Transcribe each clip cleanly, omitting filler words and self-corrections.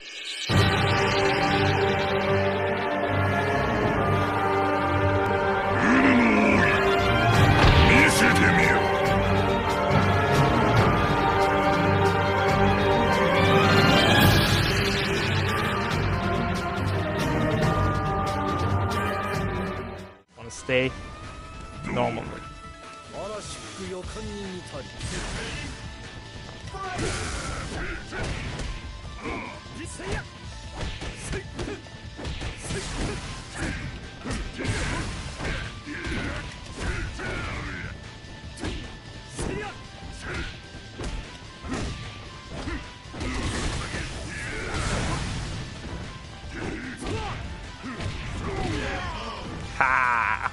Wanna stay normal. Ha!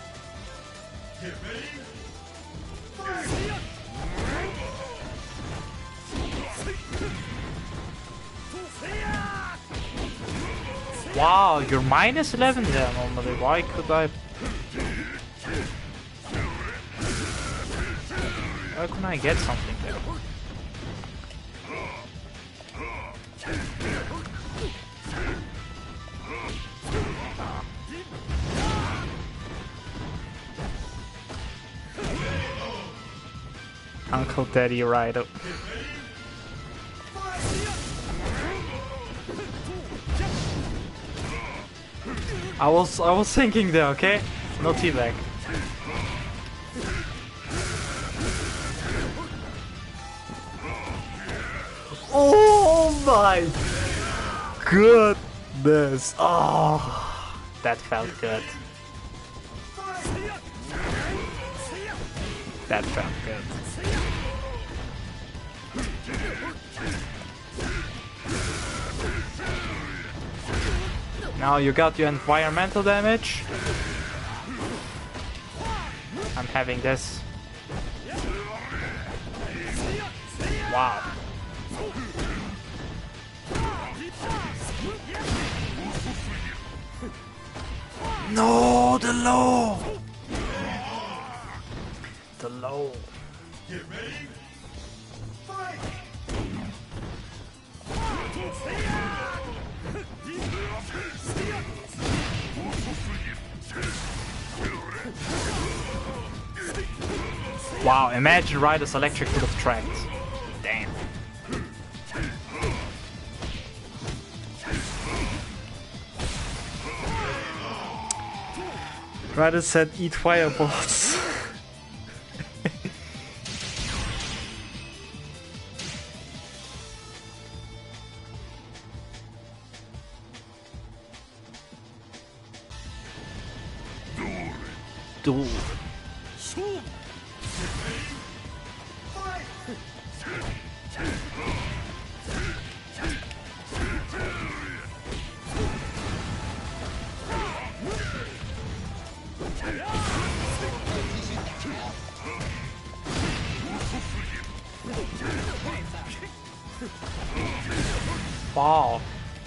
Wow, you're minus 11 there normally. Why could I? Why couldn't I get something there? Uncle Daddy Rider. I was thinking there, okay? No teabag. Oh my goodness! Oh, that felt good. That felt good. Now you got your environmental damage. I'm having this. Wow. No, the low. The low. Get ready. Fight. Wow, imagine Rider's electric would have tracked. Damn. Rider said eat fireballs. Dude. Wow.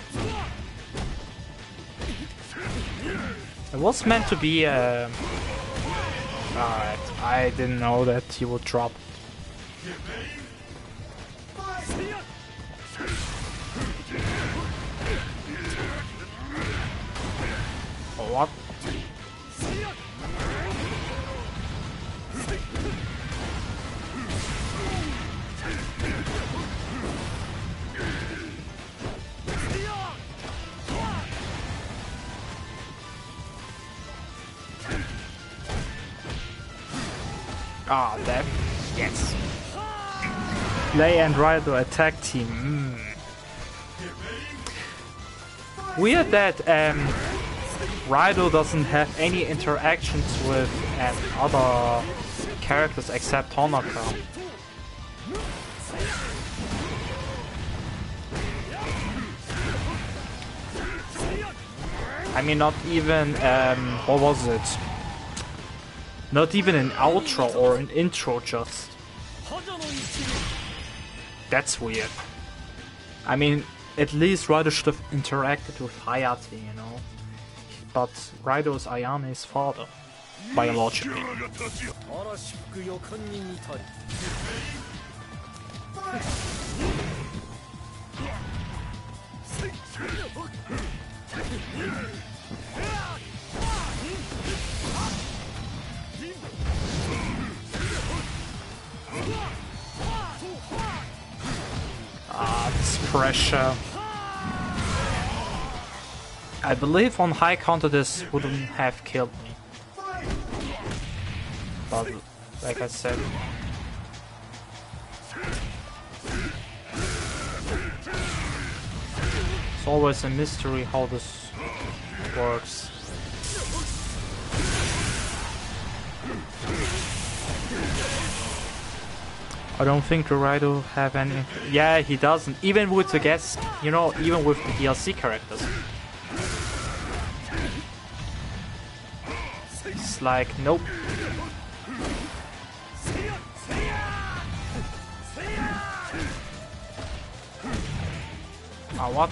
It was meant to be alright, I didn't know that he would drop. What? Ah, that. Yes. Play and Rider attack team. Weird that Rider doesn't have any interactions with other characters except Honoka. I mean, not even what was it? Not even an outro or an intro, just. That's weird. I mean, at least Rider should have interacted with Hayate, you know. But Rider is Ayane's father, biologically. pressure. I believe on high counter this wouldn't have killed me. But like I said, it's always a mystery how this works. I don't think the Raido have any. Yeah, he doesn't. Even with the guest, you know, even with the DLC characters. It's like, nope. Ah, what?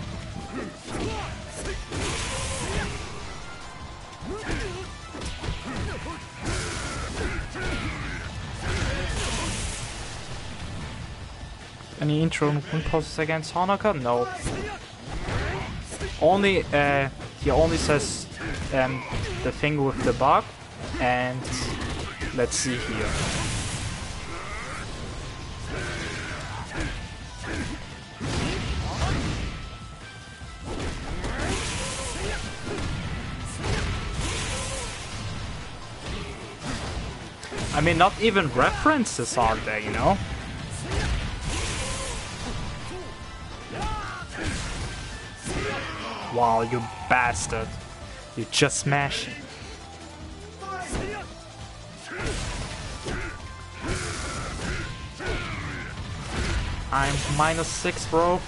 Any intro impulses against Honoka? No. Only, he only says the thing with the bug, and let's see here. I mean, not even references are there, you know? Wow, you bastard. You just smashed. I'm -6, bro.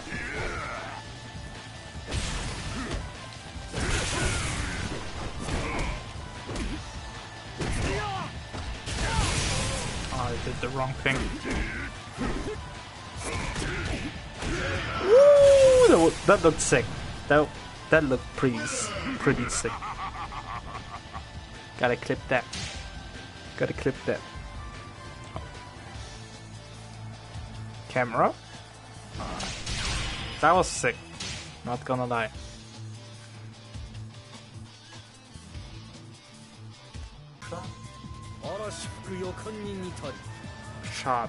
Oh, I did the wrong thing. Woo! That looked sick. That looked pretty sick. Gotta clip that. Gotta clip that. Camera. That was sick. Not gonna lie. Shot.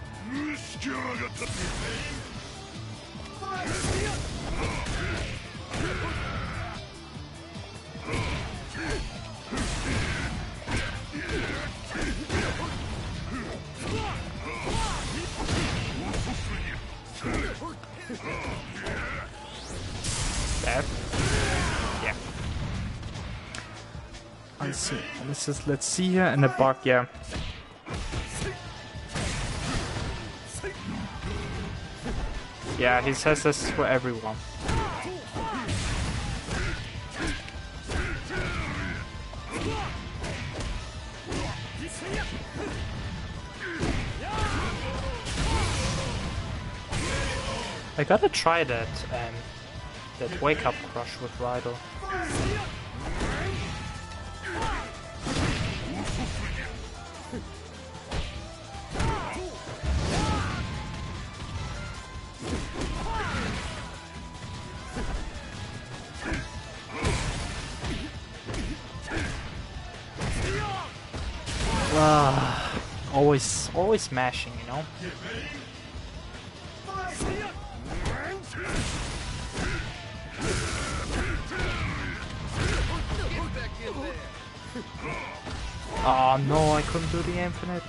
That? Yeah. Let's see. Let's see here in the bug. Yeah. Yeah, he says this for everyone. I gotta try that wake up crush with Raido. Always smashing, you know. Oh no, I couldn't do the infinite.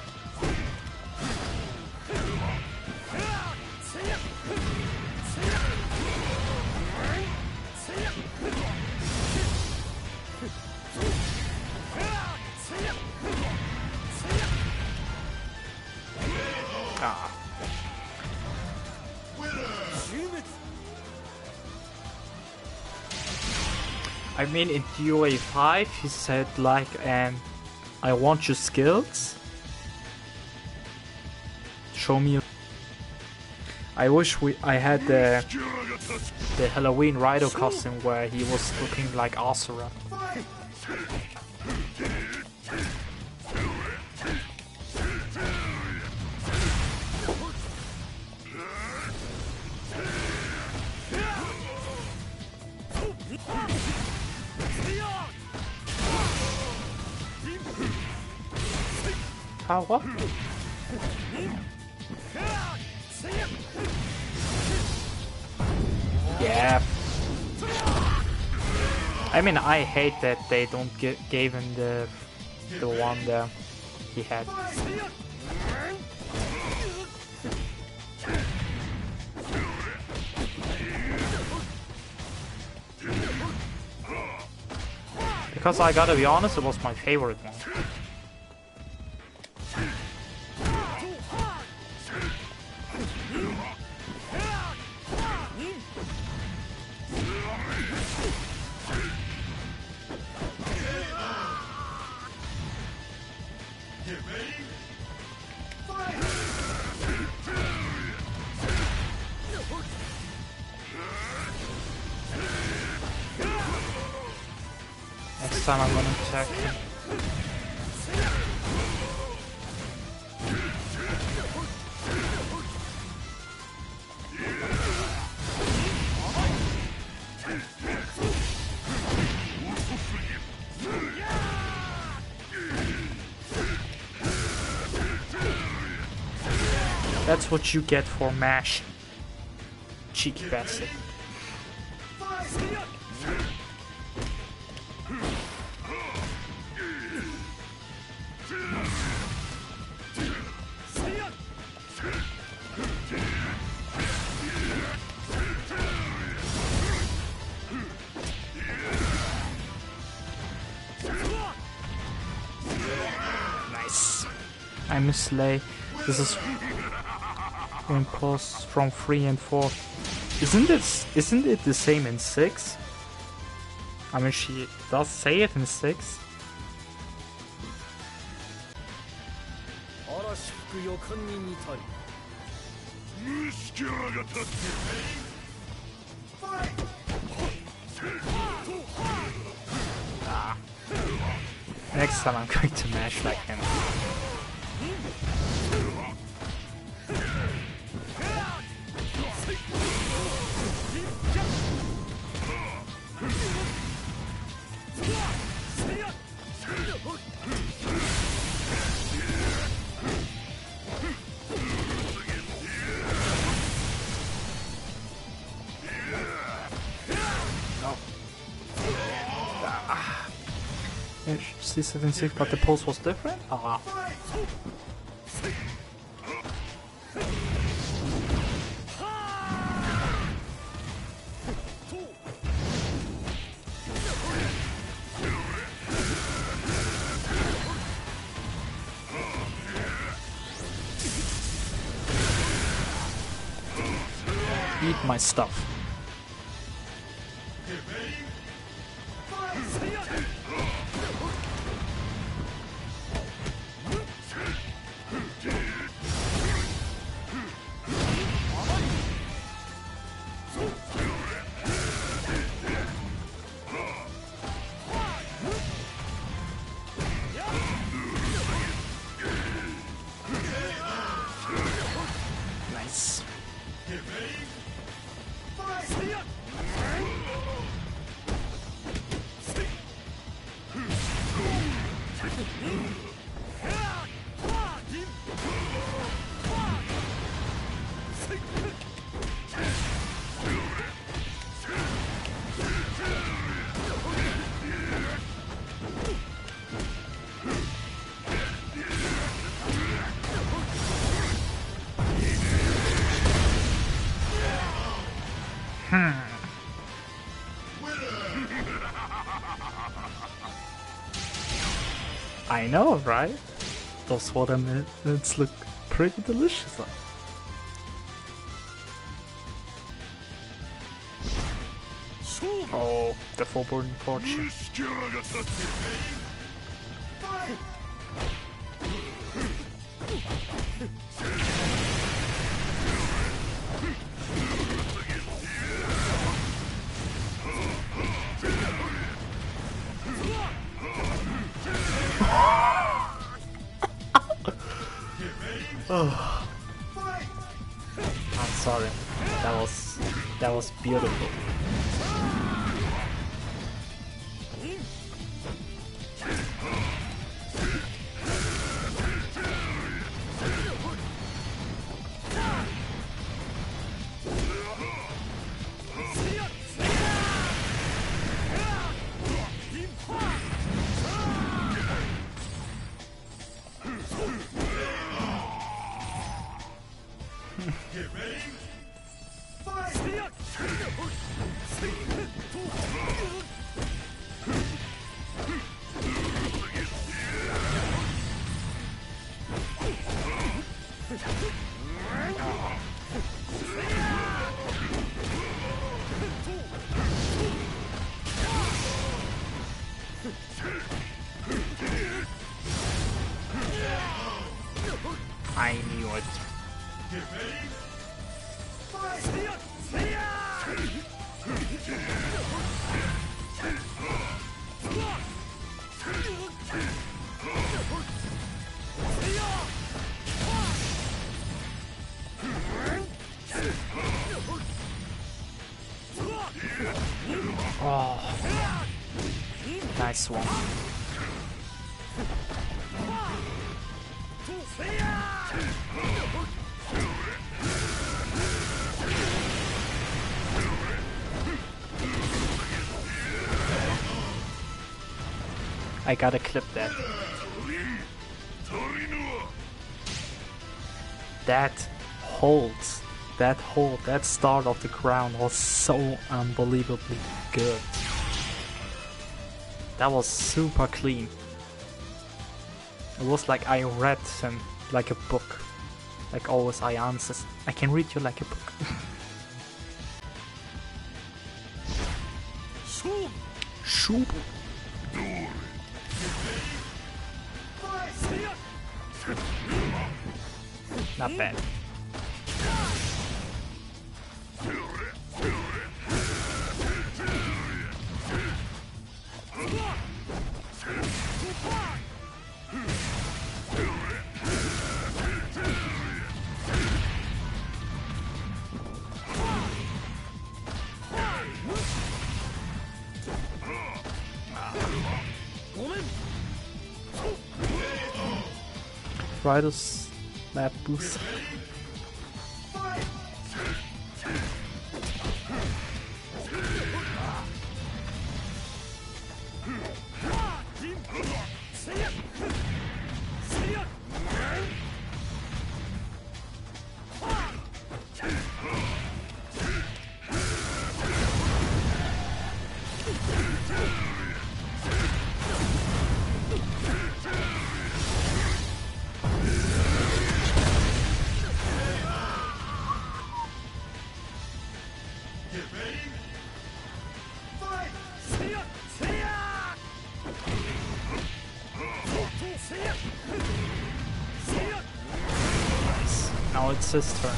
Ah. I mean, in DOA5 he said like, I want your skills. Show me. I wish I had the Halloween Raido costume where he was looking like Asura. What? Yeah. I mean, I hate that they don't gave him the one that he had. Because I gotta be honest, it was my favorite one. Next time I'm gonna attack him. That's what you get for mash. Cheeky bastard. Nice. I mislay. This is impulse from 3 and 4. Isn't it the same in 6? I mean, she does say it in 6. Ah. Next time I'm going to mash like him. C76, but the pulse was different? Ah. Eat my stuff. Nice. I know, right? Those watermelons look pretty delicious. Oh, the Forbidden Fortune. Oh. I'm sorry. That was beautiful. I knew it. Oh, nice one. I gotta clip that. That hold, that start of the ground was so unbelievably good. That was super clean. It was like I read him like a book. Like always Ayan says, I can read you like a book. Shoop. Not bad. Rider's Hayabusa. Now it's his turn.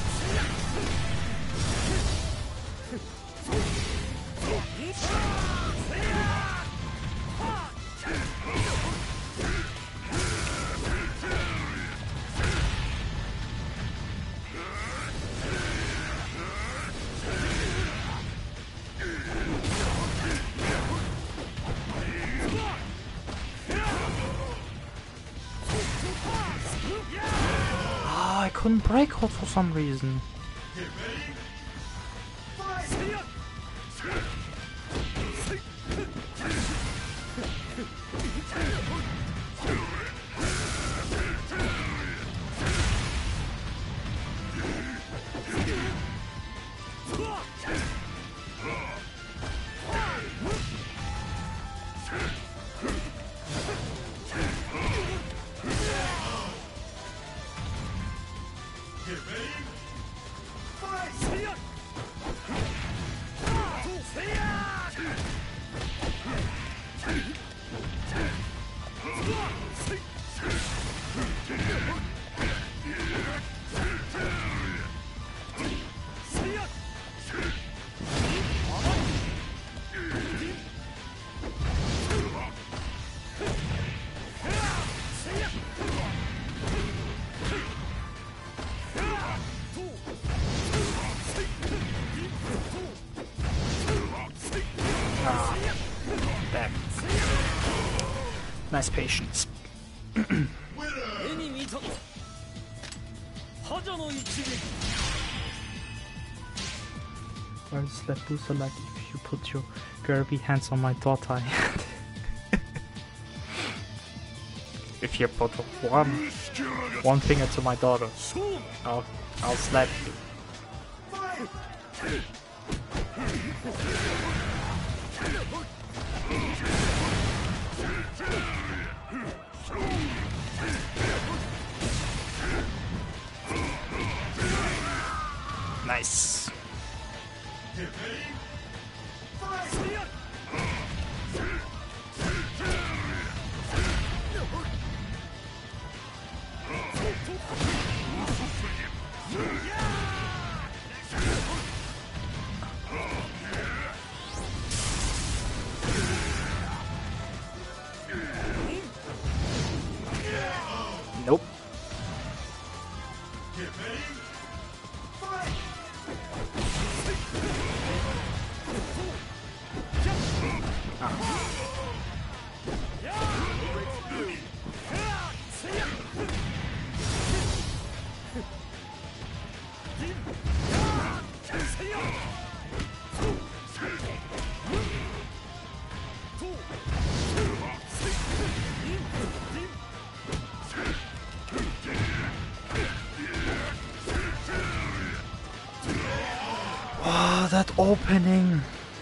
I couldn't break hold for some reason. Back. Nice patience. Why is Hayabusa like if you put your girly hands on my daughter? If you put one finger to my daughter, I'll slap you. Nice. opening.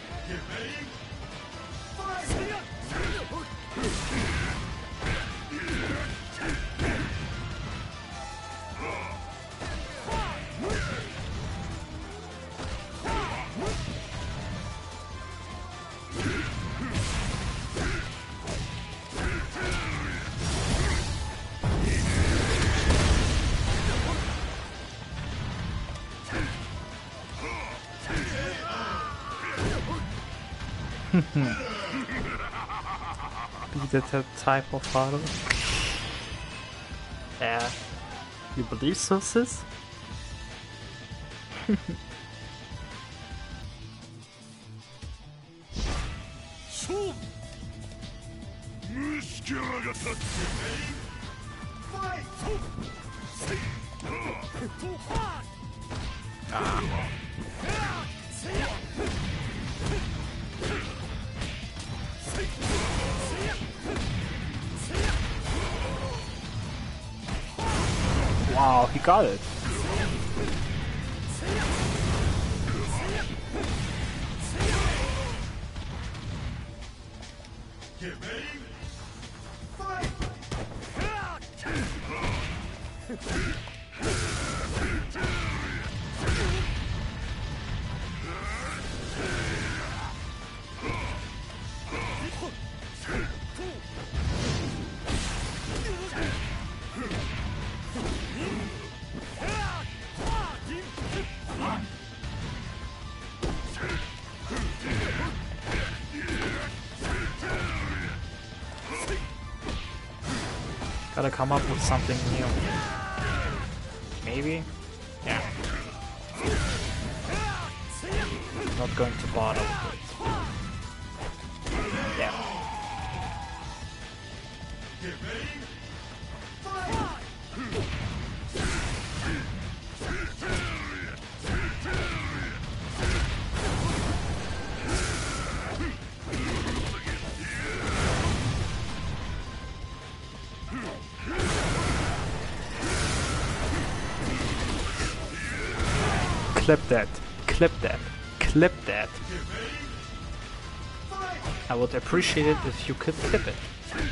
Be the type of father. Yeah. You believe so, sis? Wow, he got it. Gotta come up with something new. Maybe? Yeah. Not going to bother with it. Yeah. Clip that, clip that, clip that. I would appreciate it if you could clip it.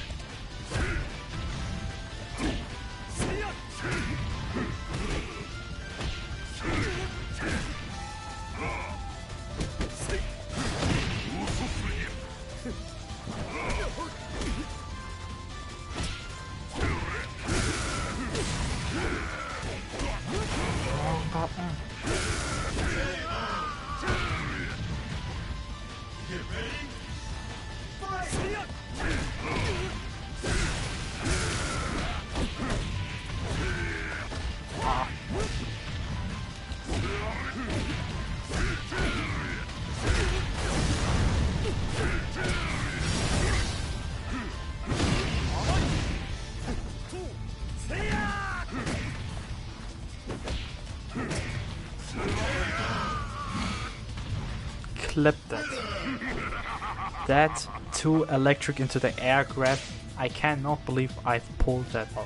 Clip that. That too electric into the air grab. I cannot believe I've pulled that off.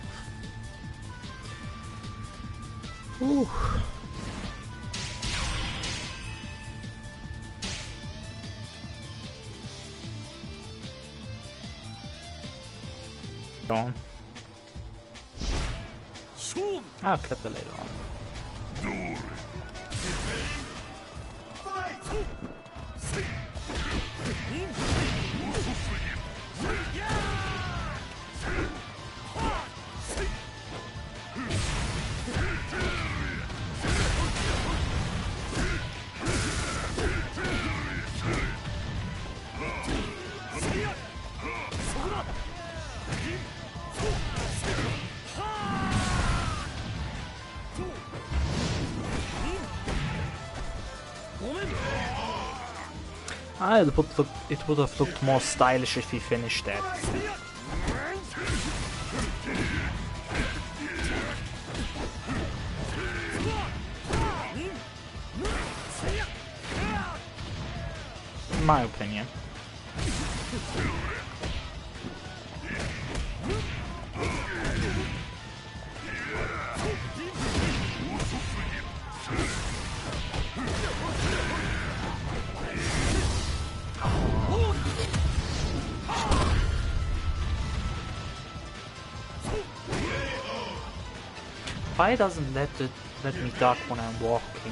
Ooh. Go on. I'll clip it later on. It would have looked more stylish if he finished that. In my opinion. Why doesn't let me duck when I'm walking?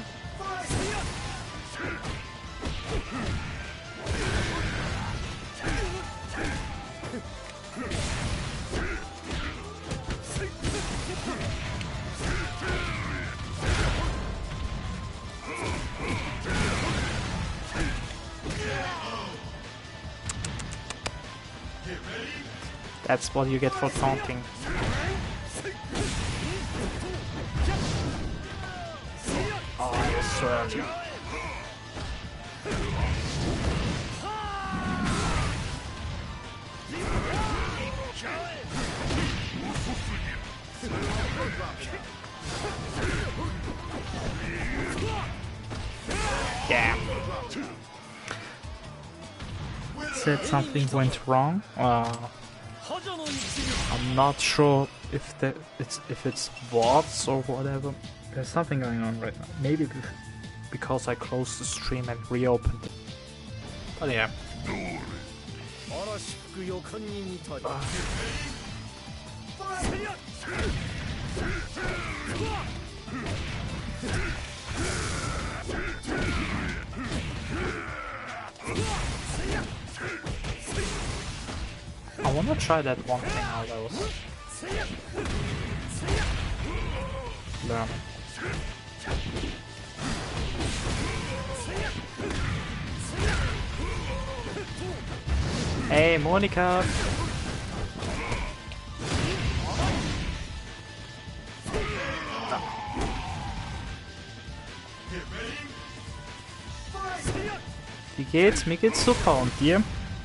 That's what you get for taunting. Oh, I was so early. Yeah. Said something went wrong. I'm not sure if it's bots or whatever. There's something going on right now. Maybe because I closed the stream and reopened it. But yeah. I wanna try that one thing out I was learning. Hey, Monika! Wie geht's? Mir geht's super. Und dir?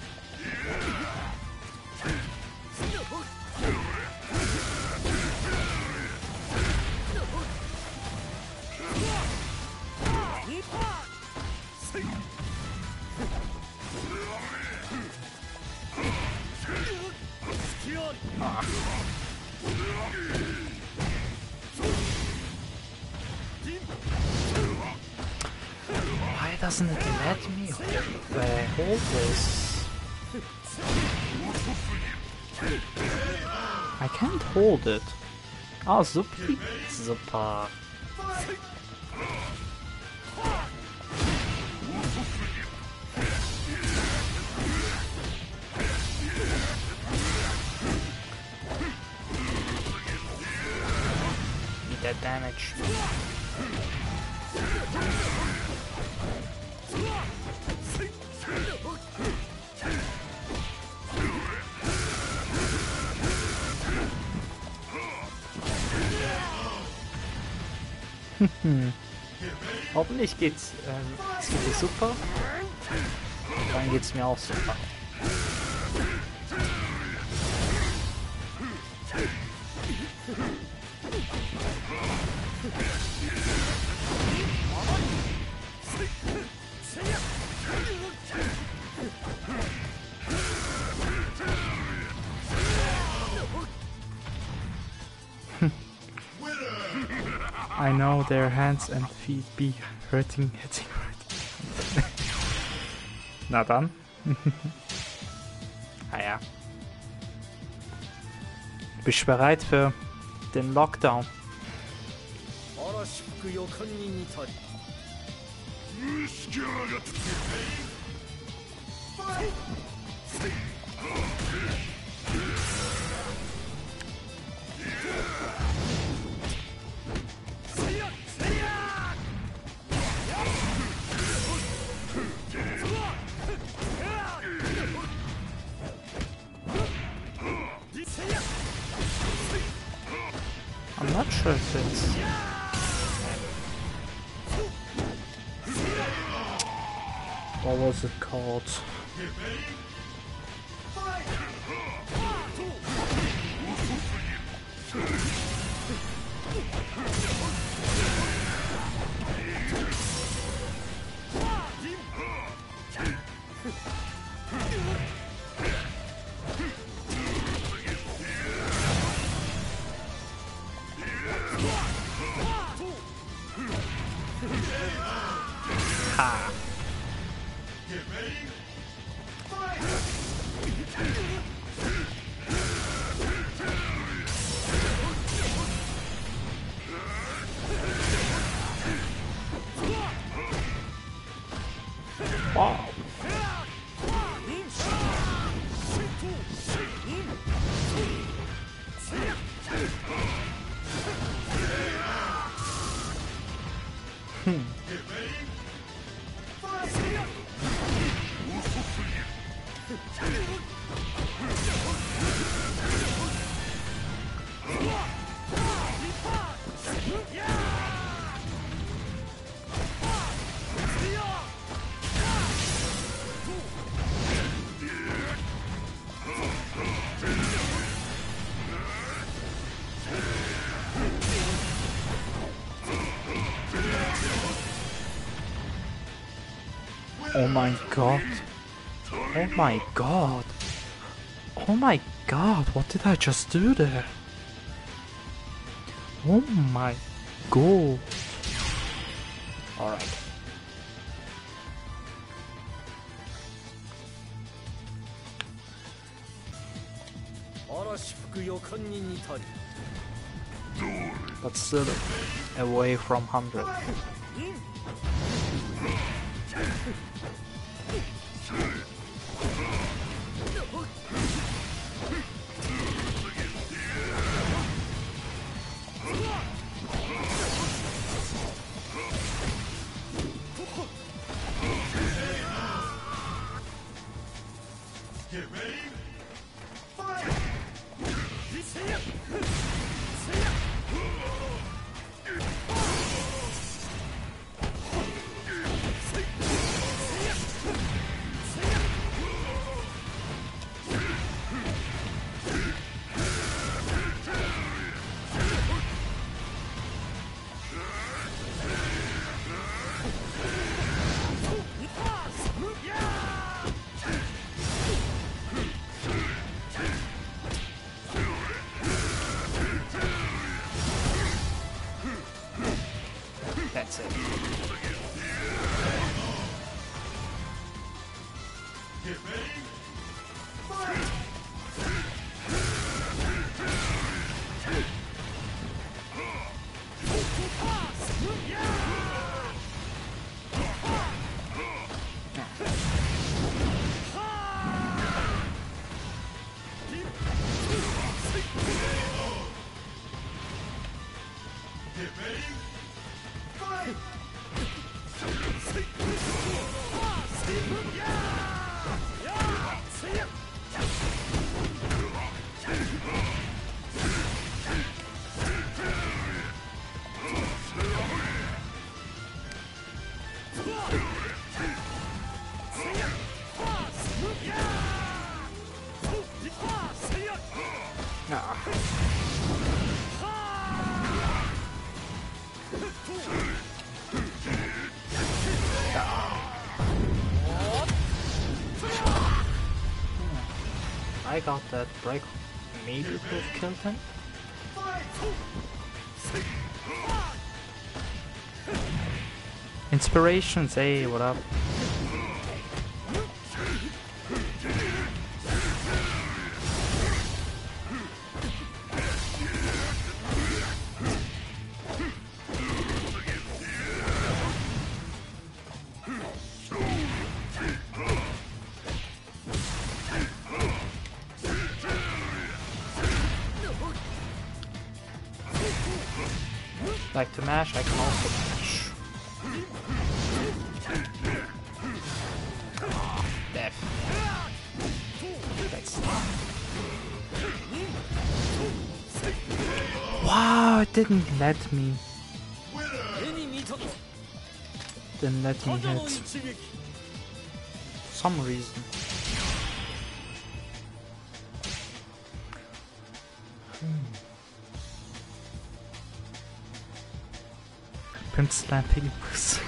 Why doesn't it let me hold this? I can't hold it. Oh, super. Super. Need that damage. Hoffentlich es geht dir super. Dann geht's mir auch super. I know their hands and feet be hitting. Na dann. Ja. Bist du bereit für den Lockdown? I'm not sure if it's... What was it called? Ha! Oh my god. Oh my god. Oh my god, what did I just do there? Oh my god. Alright. But still away from 100. Get ready. Fight! That's it. Get ready. Fight! Get ready. Fight! I got that break. Maybe it would have killed him. Inspirations, hey, what up? Like to mash, I can also mash. Death. That's... Wow, it didn't let me. Didn't let me hit. For some reason. Pimp slapping pussy.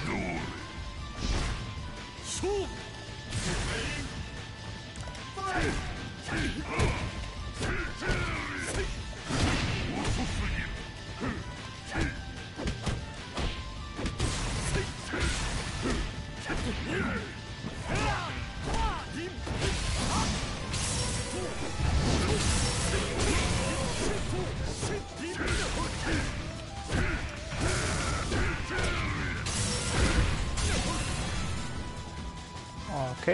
Okay.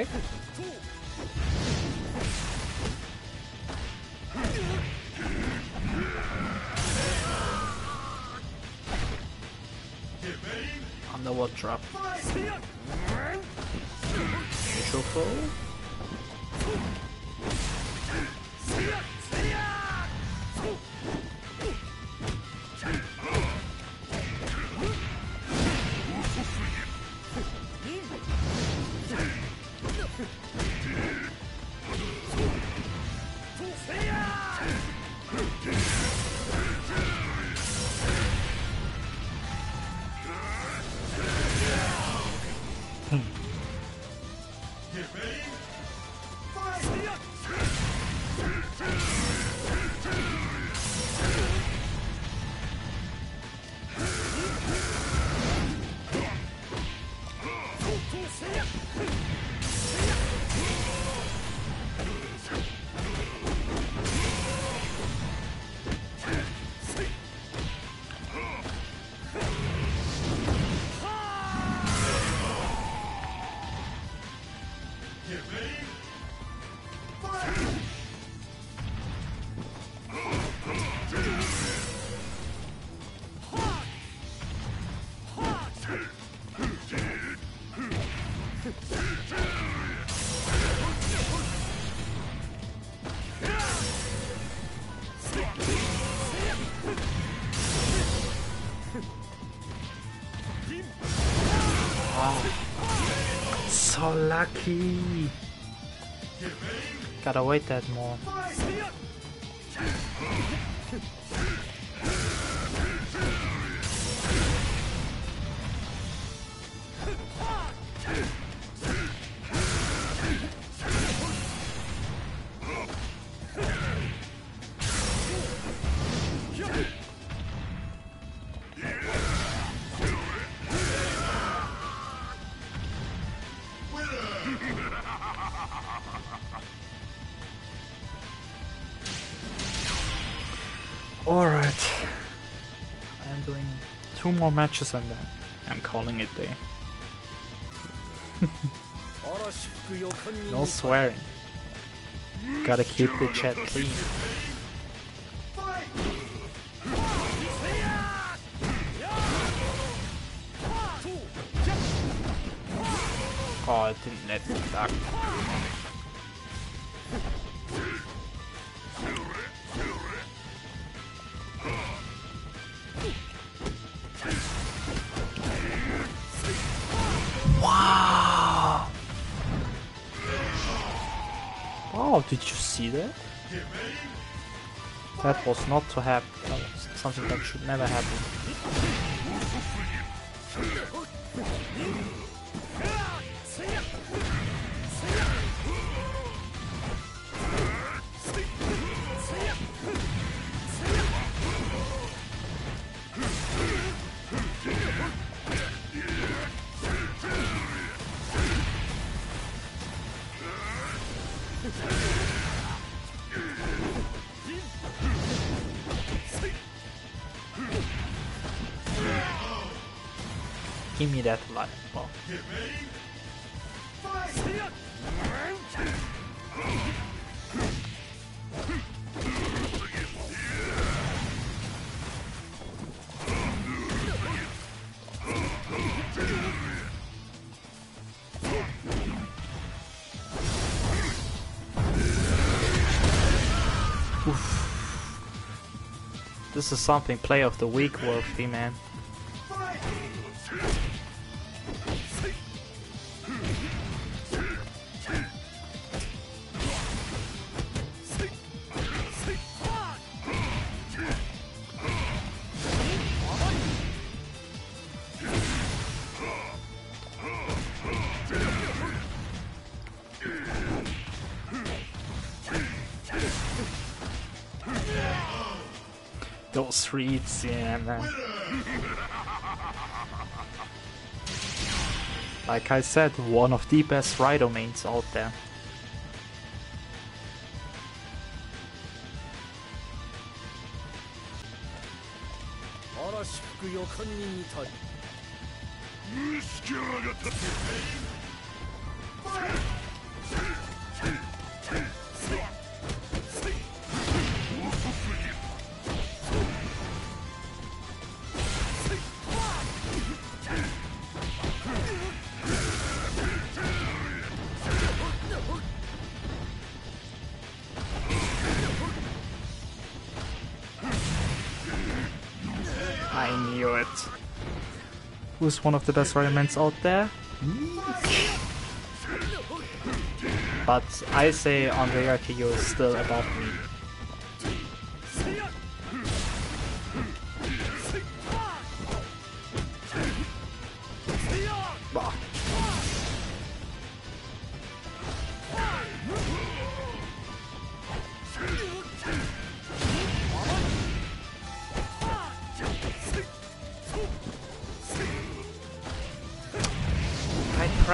Underwater drop. Neutral throw. Get ready. Fight! So lucky. Get ready. Gotta wait that more. Alright. I'm doing 2 more matches and then I'm calling it day. No swearing. Gotta keep the chat clean. Oh, it didn't let me duck. Wow! Wow, did you see that? That was not to happen. That was something that should never happen. Give me that life ball. Get ready. This is something play of the week worthy, man. Those reads, yeah, man. Like I said, one of the best Rido mains out there. I knew it. Who's one of the best Rido out there? But I say Andre Arquillo is still above me. Bah.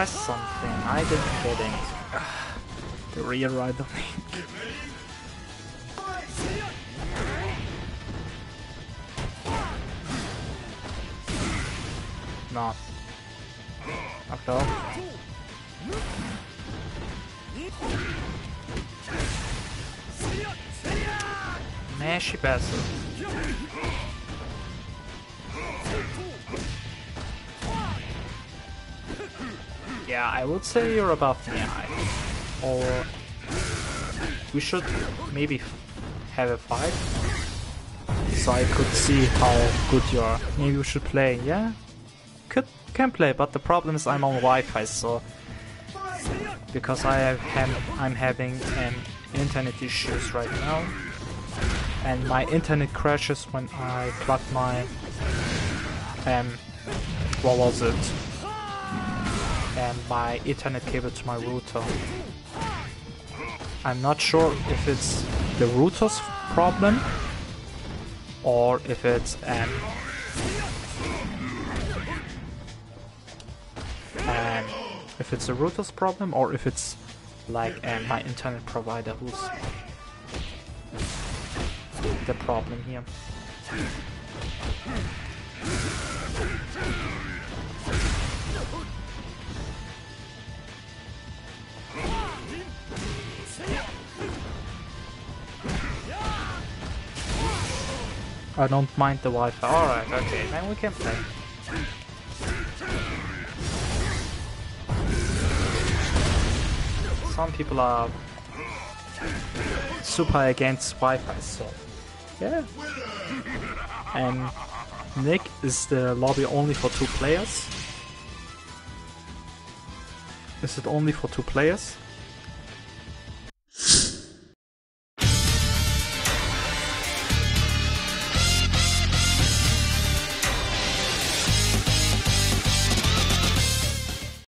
press something. I didn't get it. The rear rider link. No. Okay. ماشي بس. Yeah, I would say you're above me. Or we should maybe have a fight so I could see how good you are. Maybe we should play. Yeah, can play, but the problem is I'm on Wi-Fi, so because I'm having internet issues right now, and my internet crashes when I plug my what was it? And my Ethernet cable to my router. I'm not sure if it's the router's problem or if it's a router's problem or if it's like my internet provider who's the problem here. I don't mind the Wi-Fi. Alright, okay, then we can play. Some people are super against Wi-Fi, so yeah. And Nick is the lobby only for 2 players? Is it only for 2 players?